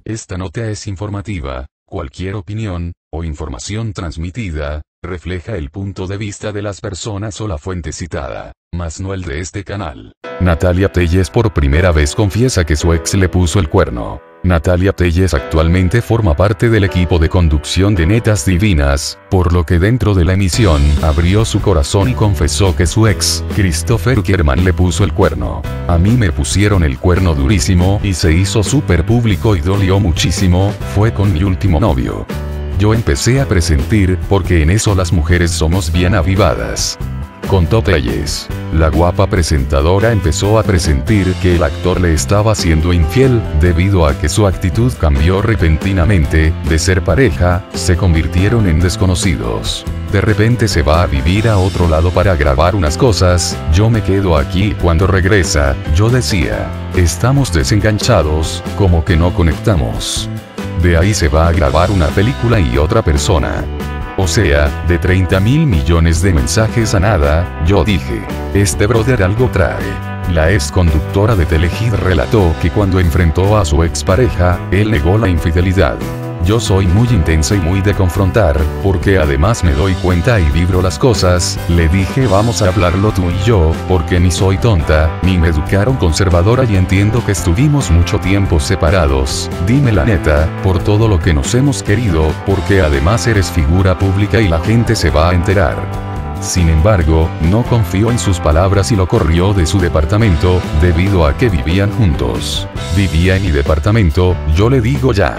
Esta nota es informativa. Cualquier opinión, o información transmitida, refleja el punto de vista de las personas o la fuente citada, mas no el de este canal. Natalia Telles por primera vez confiesa que su ex le puso el cuerno. Natalia Telles actualmente forma parte del equipo de conducción de Netas Divinas, por lo que dentro de la emisión abrió su corazón y confesó que su ex, Christopher Uckerman, le puso el cuerno. A mí me pusieron el cuerno durísimo y se hizo súper público y dolió muchísimo, fue con mi último novio. Yo empecé a presentir, porque en eso las mujeres somos bien avivadas. Contó Telles. La guapa presentadora empezó a presentir que el actor le estaba siendo infiel, debido a que su actitud cambió repentinamente. De ser pareja, se convirtieron en desconocidos. De repente se va a vivir a otro lado para grabar unas cosas, yo me quedo aquí y cuando regresa, yo decía, estamos desenganchados, como que no conectamos. De ahí se va a grabar una película y otra persona. O sea, de 30.000 millones de mensajes a nada, yo dije, este brother algo trae. La ex conductora de Telehit relató que cuando enfrentó a su expareja, él negó la infidelidad. Yo soy muy intensa y muy de confrontar, porque además me doy cuenta y vibro las cosas, le dije vamos a hablarlo tú y yo, porque ni soy tonta, ni me educaron conservadora y entiendo que estuvimos mucho tiempo separados, dime la neta, por todo lo que nos hemos querido, porque además eres figura pública y la gente se va a enterar. Sin embargo, no confió en sus palabras y lo corrió de su departamento, debido a que vivían juntos. Vivía en mi departamento, yo le digo ya.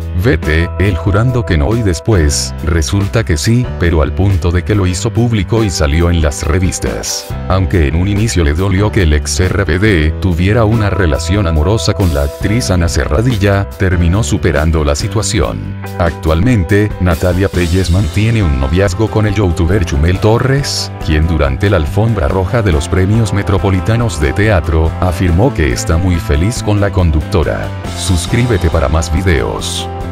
Vete, él jurando que no y después, resulta que sí, pero al punto de que lo hizo público y salió en las revistas. Aunque en un inicio le dolió que el ex RBD tuviera una relación amorosa con la actriz Ana Serradilla, terminó superando la situación. Actualmente, Natalia Telles mantiene un noviazgo con el youtuber Chumel Torres, quien durante la alfombra roja de los premios metropolitanos de teatro, afirmó que está muy feliz con la conductora. Suscríbete para más videos.